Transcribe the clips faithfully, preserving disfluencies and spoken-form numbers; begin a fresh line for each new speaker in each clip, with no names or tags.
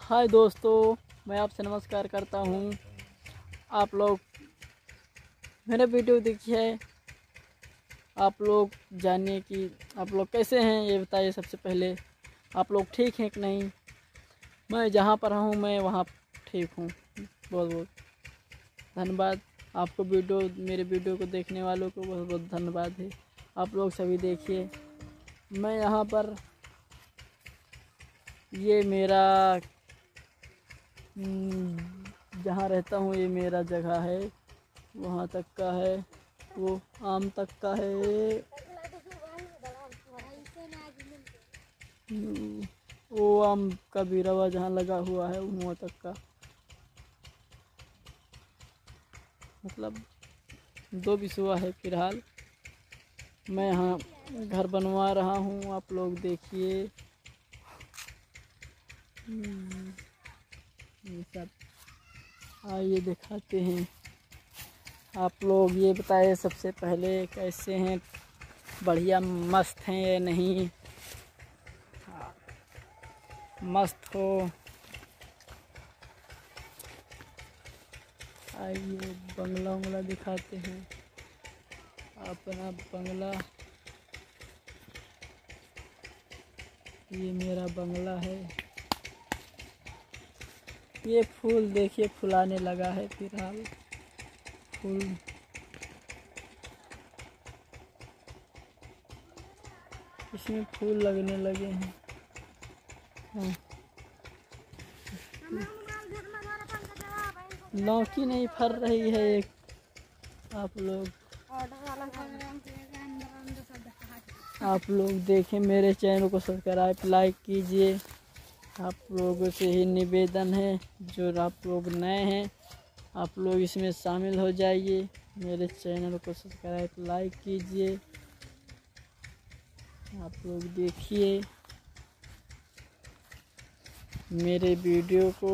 हाय दोस्तों, मैं आपसे नमस्कार करता हूँ। आप लोग मेरा वीडियो देखिए, आप लोग जानिए कि आप लोग कैसे हैं, ये बताइए। सबसे पहले आप लोग ठीक हैं कि नहीं। मैं जहाँ पर हूँ मैं वहाँ ठीक हूँ। बहुत बहुत धन्यवाद आपको, वीडियो मेरे वीडियो को देखने वालों को बहुत बहुत धन्यवाद है। आप लोग सभी देखिए, मैं यहाँ पर, ये मेरा जहाँ रहता हूँ ये मेरा जगह है, वहाँ तक का है, वो आम तक का है, वो आम का बिरवा जहाँ लगा हुआ है वहाँ तक का, मतलब दो बिसवा है। फिलहाल मैं यहाँ घर बनवा रहा हूँ, आप लोग देखिए। ये सब आइए दिखाते हैं। आप लोग ये बताए सबसे पहले कैसे हैं, बढ़िया मस्त हैं या नहीं। मस्त हो। आइए बंगला उंगला दिखाते हैं, अपना बंगला। ये मेरा बंगला है। ये फूल देखिए फुलाने लगा है। फिलहाल फूल इसमें फूल लगने लगे हैं। लौकी नहीं फर रही है एक। आप लोग आप लोग देखें, मेरे चैनल को सब्सक्राइब लाइक कीजिए। आप लोगों से ही निवेदन है, जो आप लोग नए हैं आप लोग इसमें शामिल हो जाइए। मेरे चैनल को सब्सक्राइब लाइक कीजिए। आप लोग देखिए मेरे वीडियो को,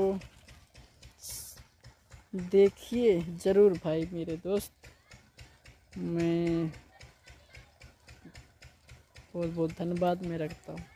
देखिए ज़रूर भाई मेरे दोस्त। मैं बहुत बहुत धन्यवाद मैं रखता हूँ।